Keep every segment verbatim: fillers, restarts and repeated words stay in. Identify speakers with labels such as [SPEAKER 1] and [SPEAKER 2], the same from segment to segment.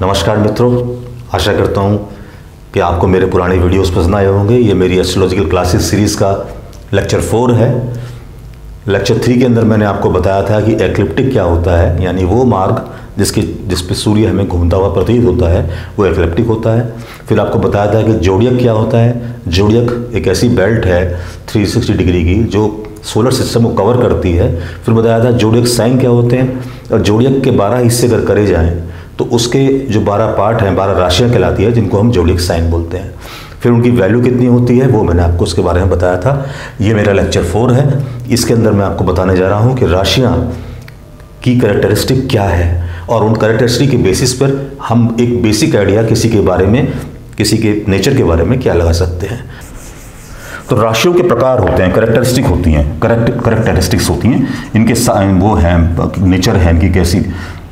[SPEAKER 1] नमस्कार मित्रों, आशा करता हूँ कि आपको मेरे पुराने वीडियोस पसंद आए होंगे। ये मेरी एस्ट्रोलॉजिकल क्लासेस सीरीज़ का लेक्चर फोर है। लेक्चर थ्री के अंदर मैंने आपको बताया था कि एक्लिप्टिक क्या होता है, यानी वो मार्ग जिसके जिस पे सूर्य हमें घूमता हुआ प्रतीत होता है वो एक्लिप्टिक होता है। फिर आपको बताया था कि जोडियक क्या होता है। जोडियक एक ऐसी बेल्ट है तीन सौ साठ डिग्री की जो सोलर सिस्टम को कवर करती है। फिर बताया था जोडियक साइन क्या होते हैं, और जोडियक के बारह हिस्से अगर करे जाएँ तो उसके जो बारह पार्ट हैं, बारह राशियाँ कहलाती है, जिनको हम जोडियक साइन बोलते हैं। फिर उनकी वैल्यू कितनी होती है वो मैंने आपको उसके बारे में बताया था। ये मेरा लेक्चर फोर है। इसके अंदर मैं आपको बताने जा रहा हूँ कि राशियाँ की कैरेक्टरिस्टिक क्या है, और उन कैरेक्टरिस्टिक के बेसिस पर हम एक बेसिक आइडिया किसी के बारे में, किसी के नेचर के बारे में क्या लगा सकते हैं। तो राशियों के प्रकार होते हैं, कैरेक्टरिस्टिक होती हैं, करेक्ट कैरेक्टरिस्टिक्स होती हैं। इनके वो हैं, नेचर है इनकी कैसी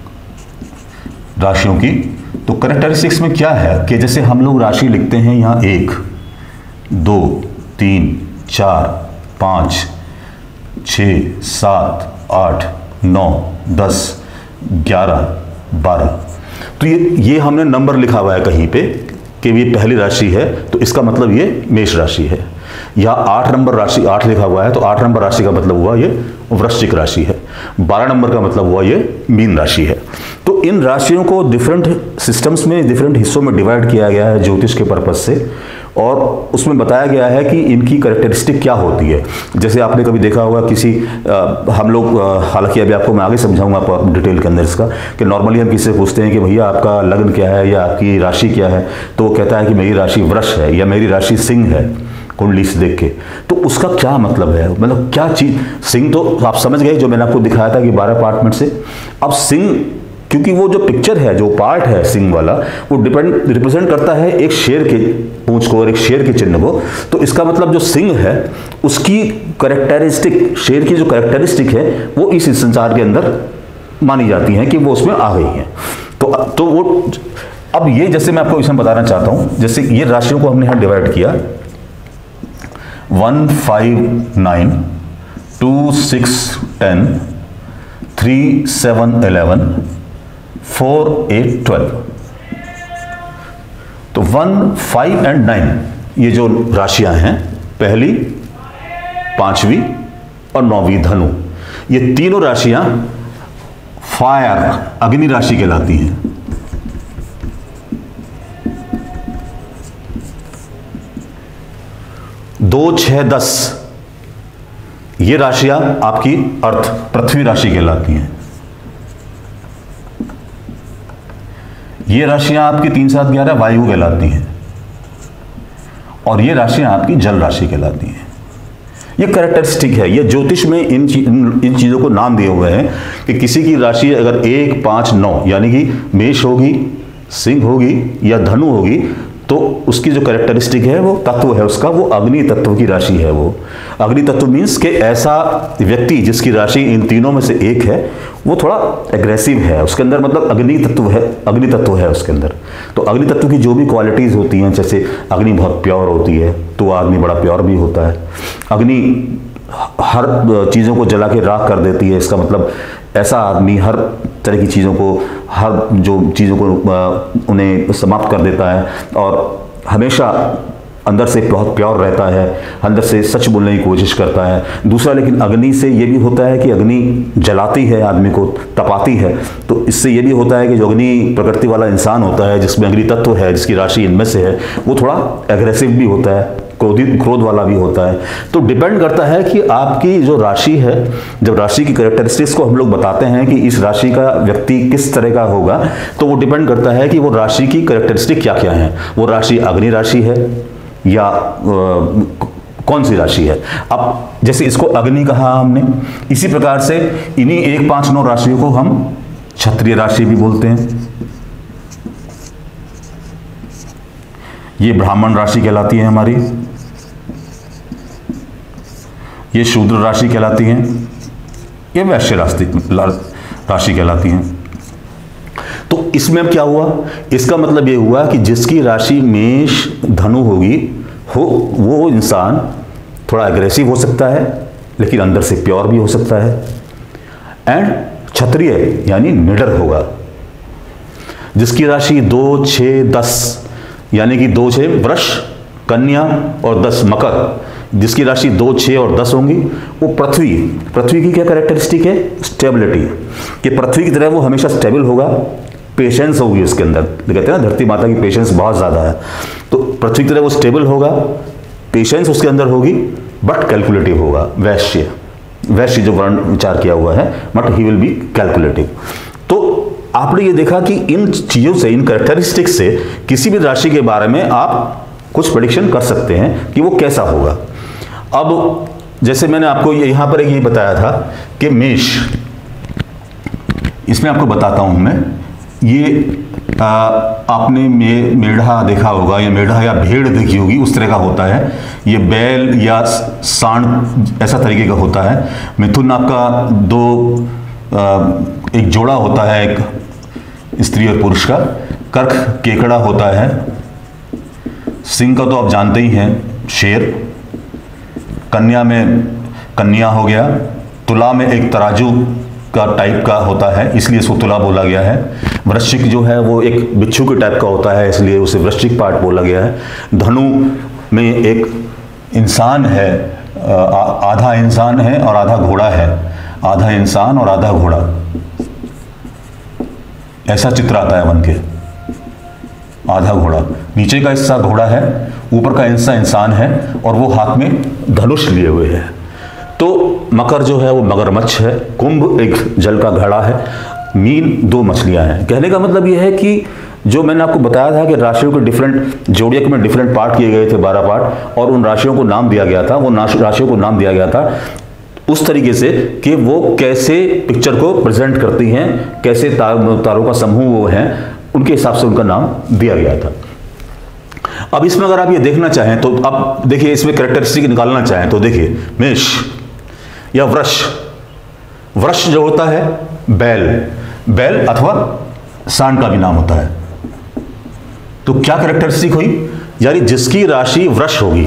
[SPEAKER 1] राशियों की। तो कैरेक्टरिस्टिक्स में क्या है कि जैसे हम लोग राशि लिखते हैं यहाँ एक, दो, तीन, चार, पाँच, छः, सात, आठ, नौ, दस, ग्यारह, बारह। तो ये ये हमने नंबर लिखा हुआ है कहीं पे कि ये पहली राशि है, तो इसका मतलब ये मेष राशि है। या आठ नंबर राशि, आठ लिखा हुआ है तो आठ नंबर राशि का मतलब हुआ ये वृश्चिक राशि है। बारह नंबर का मतलब हुआ ये मीन राशि है। तो इन राशियों को डिफरेंट सिस्टम्स में, डिफरेंट हिस्सों में डिवाइड किया गया है ज्योतिष के पर्पज से, और उसमें बताया गया है कि इनकी कैरेक्टरिस्टिक क्या होती है। जैसे आपने कभी देखा होगा किसी आ, हम लोग, हालांकि अभी आपको मैं आगे समझाऊंगा आपको डिटेल के अंदर इसका, कि नॉर्मली हम किसी से पूछते हैं कि भैया आपका लग्न क्या है या आपकी राशि क्या है, तो वो कहता है कि मेरी राशि वृष है या मेरी राशि सिंह है कुंडली से देख के। तो उसका क्या मतलब है, मतलब क्या चीज़। सिंह तो आप समझ गए, जो मैंने आपको दिखाया था कि बारह पार्ट में से। अब सिंह, क्योंकि वो जो पिक्चर है, जो पार्ट है सिंह वाला, वो डिपेंड रिप्रेजेंट करता है एक शेर के पूंछ को और एक शेर के चिन्ह को। तो इसका मतलब जो सिंह है उसकी कैरेक्टरिस्टिक, शेर की जो कैरेक्टरिस्टिक है वो इस संसार के अंदर मानी जाती हैं कि वो उसमें आ गई हैं। तो तो वो अब ये, जैसे मैं आपको इसमें बताना चाहता हूँ, जैसे ये राशियों को हमने यहाँ डिवाइड किया, one five nine, two six ten, three seven eleven, four eight twelve. तो वन, फाइव एंड नाइन ये जो राशियां हैं, पहली, पांचवी और नौवीं धनु, ये तीनों राशियां फायर, अग्नि राशि कहलाती हैं। दो, छह, दस ये राशियां आपकी अर्थ, पृथ्वी राशि कहलाती हैं। ये राशियां आपकी तीन, सात, ग्यारह वायु कहलाती हैं, और ये राशियां आपकी जल राशि कहलाती हैं। ये कैरेक्टरिस्टिक है। ये ज्योतिष में इन इन, इन चीज़ों को नाम दिए हुए हैं कि किसी की राशि अगर एक, पाँच, नौ, यानी कि मेष होगी, सिंह होगी या धनु होगी, तो उसकी जो कैरेक्टरिस्टिक है, वो तत्व है उसका, वो अग्नि तत्व की राशि है। वो अग्नि तत्व मीन्स कि ऐसा व्यक्ति जिसकी राशि इन तीनों में से एक है, वो थोड़ा एग्रेसिव है, उसके अंदर मतलब अग्नि तत्व है, अग्नि तत्व है उसके अंदर। तो अग्नि तत्व की जो भी क्वालिटीज़ होती हैं, जैसे अग्नि बहुत प्योर होती है तो वह अग्नि बड़ा प्योर भी होता है। अग्नि हर चीज़ों को जला के राख कर देती है, इसका मतलब ऐसा आदमी हर तरह की चीज़ों को, हर जो चीज़ों को उन्हें समाप्त कर देता है, और हमेशा अंदर से बहुत प्योर रहता है, अंदर से सच बोलने की कोशिश करता है। दूसरा, लेकिन अग्नि से ये भी होता है कि अग्नि जलाती है, आदमी को तपाती है। तो इससे ये भी होता है कि जो अग्नि प्रकृति वाला इंसान होता है, जिसमें अग्नि तत्व है, जिसकी राशि इनमें से है, वो थोड़ा एग्रेसिव भी होता है, क्रोधित, क्रोध वाला भी होता है। तो डिपेंड करता है कि आपकी जो राशि है, जब राशि की कैरेक्टरिस्टिक्स को हम लोग बताते हैं कि इस राशि का व्यक्ति किस तरह का होगा, तो वो डिपेंड करता है कि वो राशि की कैरेक्टरिस्टिक क्या क्या है। वो राशि अग्नि राशि है या आ, कौन सी राशि है। अब जैसे इसको अग्नि कहा हमने, इसी प्रकार से इन्हीं एक, पाँच, नौ राशियों को हम क्षत्रिय राशि भी बोलते हैं। ये ब्राह्मण राशि कहलाती है हमारी, ये शूद्र राशि कहलाती हैं, ये वैश्य राशि राशि कहलाती हैं। तो इसमें अब क्या हुआ, इसका मतलब ये हुआ कि जिसकी राशि मेष धनु होगी, हो वो इंसान थोड़ा एग्रेसिव हो सकता है, लेकिन अंदर से प्योर भी हो सकता है। एंड क्षत्रिय यानी निडर होगा। जिसकी राशि दो, छः, दस, यानी कि दो छः वृष, कन्या और दस मकर, जिसकी राशि दो, छः और दस होंगी, वो पृथ्वी पृथ्वी की क्या कैरेक्टरिस्टिक है? स्टेबिलिटी। कि पृथ्वी की तरह वो हमेशा स्टेबल होगा, पेशेंस होगी उसके अंदर। कहते हैं ना धरती माता की पेशेंस बहुत ज़्यादा है, तो पृथ्वी की तरह वो स्टेबल होगा, पेशेंस उसके अंदर होगी, बट कैलकुलेटिव होगा। वैश्य वैश्य जो वर्ण विचार किया हुआ है, but he will be calculative. तो आपने ये देखा कि इन चीज़ों से, इन कैरेक्टरिस्टिक्स से किसी भी राशि के बारे में आप कुछ प्रेडिक्शन कर सकते हैं कि वो कैसा होगा। अब जैसे मैंने आपको यहाँ पर एक ये बताया था कि मेष, इसमें आपको बताता हूँ मैं, ये आ, आपने मे मेढ़ा देखा होगा, या मेढ़ा या भेड़ देखी होगी, उस तरह का होता है। ये बैल या सांड ऐसा तरीके का होता है। मिथुन आपका दो आ, एक जोड़ा होता है, एक स्त्री और पुरुष का। कर्क केकड़ा होता है। सिंह का तो आप जानते ही हैं, शेर। कन्या में कन्या हो गया। तुला में एक तराजू का टाइप का होता है, इसलिए इसको तुला बोला गया है। वृश्चिक जो है वो एक बिच्छू के टाइप का होता है, इसलिए उसे वृश्चिक पार्ट बोला गया है। धनु में एक इंसान है, आधा इंसान है और आधा घोड़ा है, आधा इंसान और आधा घोड़ा, ऐसा चित्र आता है बन के। आधा घोड़ा, नीचे का हिस्सा घोड़ा है, ऊपर का हिस्सा इंसान है, और वो हाथ में धनुष लिए हुए है। तो मकर जो है वो मगरमच्छ है। कुंभ एक जल का घड़ा है। मीन दो मछलियां हैं। कहने का मतलब ये है कि जो मैंने आपको बताया था कि राशियों के डिफरेंट जोड़ियक में डिफरेंट पार्ट किए गए थे, बारह पार्ट, और उन राशियों को नाम दिया गया था, वो राशियों को नाम दिया गया था उस तरीके से कि वो कैसे पिक्चर को प्रेजेंट करती हैं, कैसे तार, तारों का समूह वो हैं, उनके हिसाब से उनका नाम दिया गया था। अब इसमें अगर आप ये देखना चाहें तो अब देखिए, इसमें कैरेक्टरिस्टिक निकालना चाहें तो देखिए, मेष या वृष, वृष जो होता है बैल, बैल अथवा सांड का भी नाम होता है। तो क्या कैरेक्टरिस्टिक हुई? यानी जिसकी राशि वृष होगी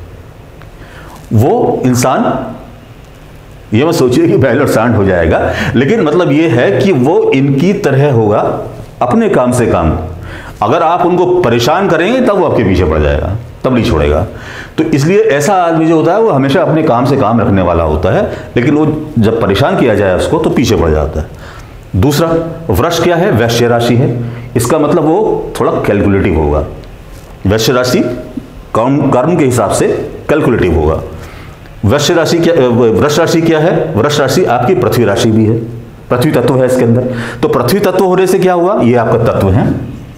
[SPEAKER 1] वो इंसान, ये मत सोचिए कि बैल और सांड हो जाएगा, लेकिन मतलब ये है कि वो इनकी तरह होगा, अपने काम से काम। अगर आप उनको परेशान करेंगे तब वो आपके पीछे पड़ जाएगा, तब नहीं छोड़ेगा। तो इसलिए ऐसा आदमी जो होता है वो हमेशा अपने काम से काम रखने वाला होता है, लेकिन वो जब परेशान किया जाए उसको तो पीछे पड़ जाता है। दूसरा, वृष क्या है? वैश्य राशि है। इसका मतलब वो थोड़ा कैलकुलेटिव होगा। वैश्य राशि कर्म कर्म के हिसाब से कैलकुलेटिव होगा। वृष राशि क्या वृष राशि क्या है? वृष राशि आपकी पृथ्वी राशि भी है, पृथ्वी तत्व है इसके अंदर। तो पृथ्वी तत्व होने से क्या हुआ? ये आपका तत्व है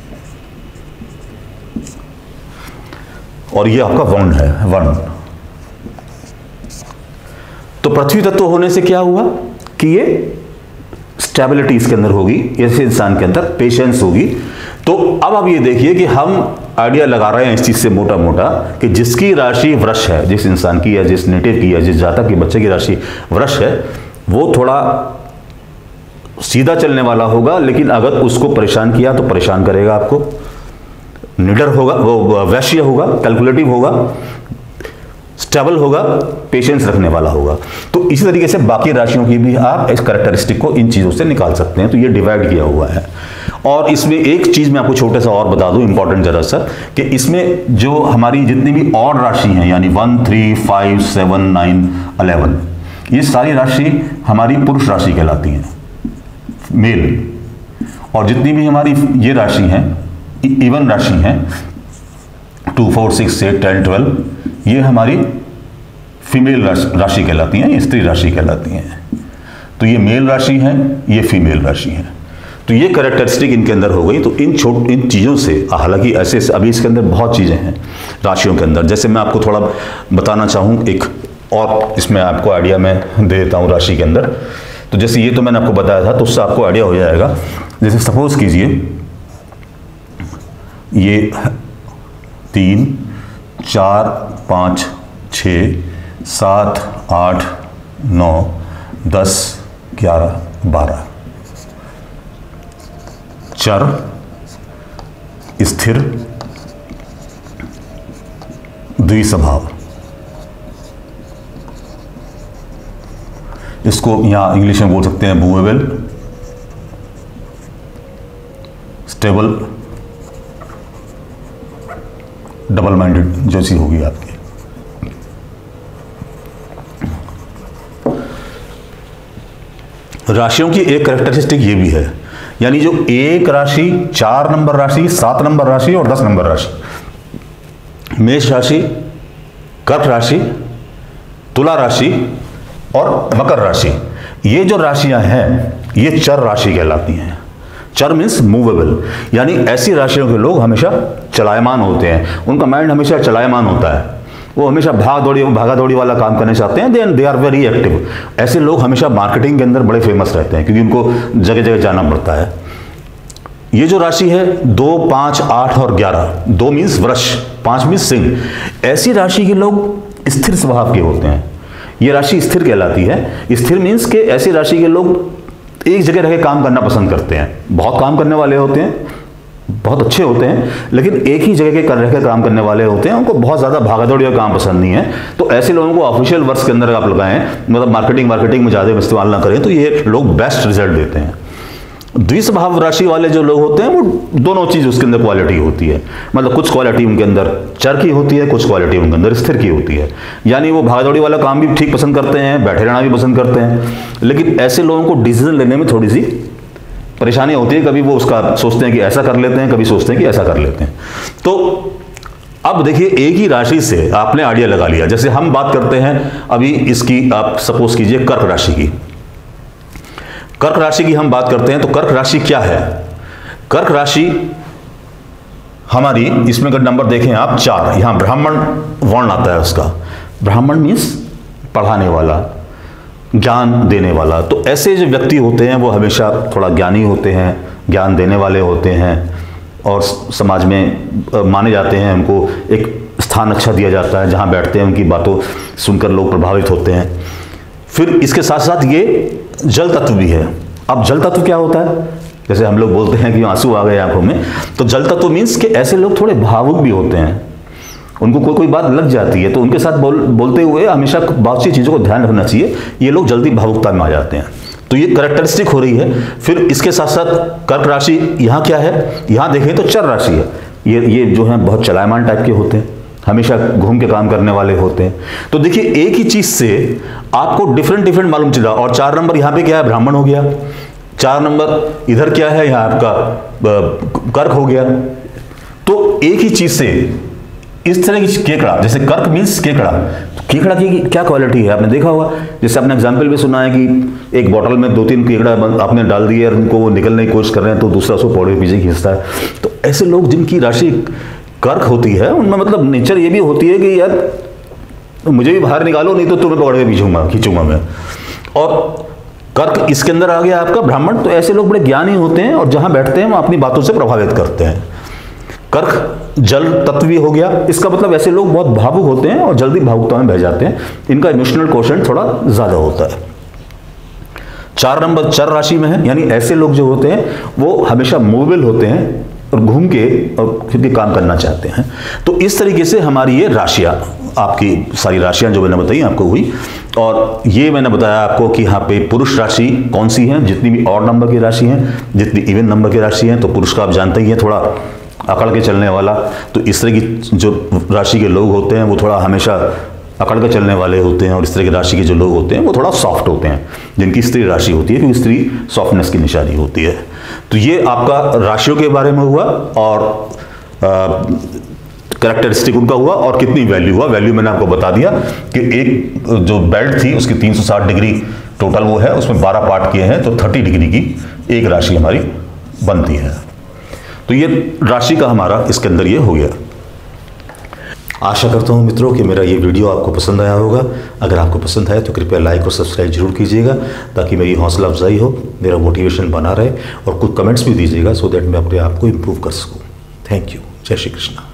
[SPEAKER 1] और ये आपका वर्ण है, वर्ण। तो पृथ्वी तत्व होने से क्या हुआ कि ये स्टेबिलिटी इसके अंदर होगी, ऐसे इंसान के अंदर पेशेंस होगी। तो अब आप ये देखिए कि हम आइडिया लगा रहे हैं इस चीज से मोटा मोटा कि जिसकी राशि वृष है, जिस इंसान की या जिस नेटिव की या जिस जातक के बच्चे की राशि वृष है, वो थोड़ा सीधा चलने वाला होगा, लेकिन अगर उसको परेशान किया तो परेशान करेगा आपको। निडर होगा, वो वैश्य होगा, कैलकुलेटिव होगा, स्टेबल होगा, पेशेंस रखने वाला होगा। तो इसी तरीके से बाकी राशियों की भी आप इस कैरेक्टरिस्टिक को इन चीज़ों से निकाल सकते हैं। तो ये डिवाइड किया हुआ है। और इसमें एक चीज़ मैं आपको छोटे सा और बता दूं, इंपॉर्टेंट जरा सा, कि इसमें जो हमारी जितनी भी और राशि हैं, यानी one three five seven nine eleven, ये सारी राशि हमारी पुरुष राशि कहलाती हैं, मेल। और जितनी भी हमारी ये राशि हैं, इवन राशि हैं, two four six eight ten twelve, ये हमारी फीमेल राशि कहलाती हैं, ये स्त्री राशि कहलाती हैं। तो ये मेल राशि है, ये फीमेल राशि है। तो ये कैरेक्टरिस्टिक इनके अंदर हो गई। तो इन छोट इन चीज़ों से, हालांकि ऐसे अभी इसके अंदर बहुत चीज़ें हैं राशियों के अंदर, जैसे मैं आपको थोड़ा बताना चाहूँ, एक और इसमें आपको आइडिया मैं दे देता हूँ राशि के अंदर। तो जैसे ये तो मैंने आपको बताया था, तो उससे आपको आइडिया हो जाएगा। जैसे सपोज कीजिए ये तीन चार पाँच छः सात आठ नौ दस ग्यारह बारह, चर, स्थिर, द्विस्वभाव। इसको यहां इंग्लिश में बोल सकते हैं मूवेबल, स्टेबल, डबल माइंडेड जैसी होगी आपकी। राशियों की एक कैरेक्टरिस्टिक ये भी है, यानी जो एक राशि, चार नंबर राशि, सात नंबर राशि और दस नंबर राशि, मेष राशि, कर्क राशि, तुला राशि और मकर राशि, ये जो राशियां हैं ये चर राशि कहलाती हैं। चर मीन्स मूवेबल, यानी ऐसी राशियों के लोग हमेशा चलायमान होते हैं, उनका माइंड हमेशा चलायमान होता है, वो हमेशा भाग दौड़ी भागा दौड़ी वाला काम करना चाहते हैं, then they are very active. ऐसे लोग हमेशा मार्केटिंग के अंदर बड़े फेमस रहते हैं क्योंकि उनको जगह जगह जाना पड़ता है। ये जो राशि है दो, पाँच, आठ और ग्यारह, दो मीन्स वृष, पाँच मीन्स सिंह, ऐसी राशि के लोग स्थिर स्वभाव के होते हैं। ये राशि स्थिर कहलाती है। स्थिर मीन्स के ऐसी राशि के लोग एक जगह रह के काम करना पसंद करते हैं, बहुत काम करने वाले होते हैं, बहुत अच्छे होते हैं, लेकिन एक ही जगह के कर रह के काम करने वाले होते हैं, उनको बहुत ज़्यादा भागादौड़ी का काम पसंद नहीं है। तो ऐसे लोगों को ऑफिशियल वर्क्स के अंदर आप लगाएं, मतलब मार्केटिंग मार्केटिंग में ज़्यादा इस्तेमाल ना करें, तो ये लोग बेस्ट रिजल्ट देते हैं। द्विस्वभाव राशि वाले जो लोग होते हैं वो दोनों चीज़ उसके अंदर क्वालिटी होती है, मतलब कुछ क्वालिटी उनके अंदर चर की होती है, कुछ क्वालिटी उनके अंदर स्थिर की होती है। यानी वो भागदौड़ी वाला काम भी ठीक पसंद करते हैं, बैठे रहना भी पसंद करते हैं, लेकिन ऐसे लोगों को डिसीजन लेने में थोड़ी सी परेशानी होती है। कभी वो उसका सोचते हैं कि ऐसा कर लेते हैं, कभी सोचते हैं कि ऐसा कर लेते हैं। तो अब देखिए, एक ही राशि से आपने आइडिया लगा लिया। जैसे हम बात करते हैं अभी इसकी, आप सपोज कीजिए कर्क राशि की, कर्क राशि की हम बात करते हैं तो कर्क राशि क्या है? कर्क राशि हमारी, इसमें अगर नंबर देखें आप चार, यहां ब्राह्मण वर्ण आता है उसका। ब्राह्मण मीन्स पढ़ाने वाला, ज्ञान देने वाला। तो ऐसे जो व्यक्ति होते हैं वो हमेशा थोड़ा ज्ञानी होते हैं, ज्ञान देने वाले होते हैं और समाज में माने जाते हैं, उनको एक स्थान अच्छा दिया जाता है, जहां बैठते हैं उनकी बातों सुनकर लोग प्रभावित होते हैं। फिर इसके साथ साथ ये जल तत्व भी है। अब जल तत्व क्या होता है? जैसे हम लोग बोलते हैं कि आंसू आ गए आंखों में, तो जल तत्व मीन्स कि ऐसे लोग थोड़े भावुक भी होते हैं, उनको कोई कोई बात लग जाती है तो उनके साथ बोल बोलते हुए हमेशा बहुत सी चीज़ों को ध्यान रखना चाहिए। ये लोग जल्दी भावुकता में आ जाते हैं, तो ये कैरेक्टरिस्टिक हो रही है। फिर इसके साथ साथ कर्क राशि यहाँ क्या है? यहाँ देखें तो चर राशि है। ये ये जो है बहुत चलायमान टाइप के होते हैं, हमेशा घूम के काम करने वाले होते हैं। तो देखिए, एक ही चीज से आपको डिफरेंट डिफरेंट मालूम चला। और चार नंबर यहाँ पे क्या है? ब्राह्मण हो गया। चार नंबर इधर क्या है? यहाँ आपका कर्क हो गया। तो एक ही चीज से इस तरह की केकड़ा, जैसे कर्क मीन्स केकड़ा, तो केकड़ा की क्या क्वालिटी है आपने देखा होगा। जैसे आपने एग्जाम्पल भी सुना है कि एक बॉटल में दो तीन केकड़ा आपने डाल दिए और उनको वो निकलने की कोशिश कर रहे हैं तो दूसरा उसको पौड़े पीछे खींचता है। तो ऐसे लोग जिनकी राशि कर्क होती है, उनमें मतलब नेचर ये भी होती है कि यार मुझे भी बाहर निकालो, नहीं तो तुम्हें पकड़ के पीछूंगा खींचूंगा मैं। और कर्क इसके अंदर आ गया आपका ब्राह्मण। तो ऐसे लोग बड़े ज्ञानी होते हैं और जहां बैठते हैं वो अपनी बातों से प्रभावित करते हैं। कर्क जल तत्व भी हो गया। इसका मतलब ऐसे लोग बहुत भावुक होते हैं और जल्दी भावुकता में बह जाते हैं, इनका इमोशनल क्वोशेंट थोड़ा ज्यादा होता है। चार नंबर चर राशि में है, यानी ऐसे लोग जो होते हैं वो हमेशा मूवेबल होते हैं और घूम के और खुद के काम करना चाहते हैं। तो इस तरीके से हमारी ये राशियां, आपकी सारी राशियां जो मैंने बताई आपको हुई। और ये मैंने बताया आपको कि यहाँ पे पुरुष राशि कौन सी है, जितनी भी ऑड नंबर की राशि हैं, जितनी इवन नंबर की राशि हैं। तो पुरुष का आप जानते ही हैं, थोड़ा अकड़ के चलने वाला। तो इस तरह की जो राशि के लोग होते हैं वो थोड़ा हमेशा अकड़ के चलने वाले होते हैं। और इस तरह की राशि के जो लोग होते हैं वो थोड़ा सॉफ्ट होते हैं, जिनकी स्त्री राशि होती है, क्योंकि स्त्री सॉफ्टनेस की निशानी होती है। तो ये आपका राशियों के बारे में हुआ और कैरेक्टरिस्टिक उनका हुआ और कितनी वैल्यू हुआ। वैल्यू मैंने आपको बता दिया कि एक जो बेल्ट थी उसकी तीन सौ साठ डिग्री टोटल वो है, उसमें बारह पार्ट किए हैं, तो तीस डिग्री की एक राशि हमारी बनती है। तो ये राशि का हमारा इसके अंदर ये हो गया। आशा करता हूँ मित्रों कि मेरा ये वीडियो आपको पसंद आया होगा। अगर आपको पसंद आए तो कृपया लाइक और सब्सक्राइब जरूर कीजिएगा, ताकि मेरी हौसला अफजाई हो, मेरा मोटिवेशन बना रहे। और कुछ कमेंट्स भी दीजिएगा सो दैट मैं अपने आप को इम्प्रूव कर सकूँ। Thank you. जय श्री कृष्ण।